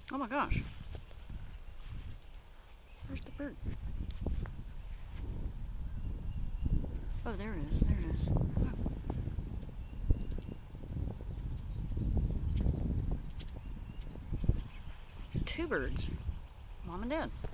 Oh my gosh. Where's the bird? Oh, there it is. There it is. Oh. Two birds. Mom and Dad.